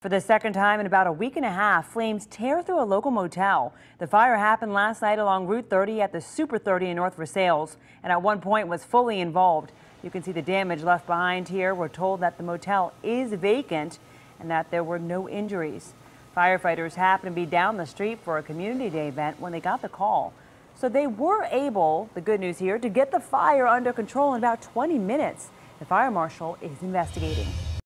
For the second time in about a week and a half, flames tear through a local motel. The fire happened last night along Route 30 at the Super 30 in North Versailles, and at one point was fully involved. You can see the damage left behind here. We're told that the motel is vacant and that there were no injuries. Firefighters happened to be down the street for a community day event when they got the call. So they were able, the good news here, to get the fire under control in about 20 minutes. The fire marshal is investigating.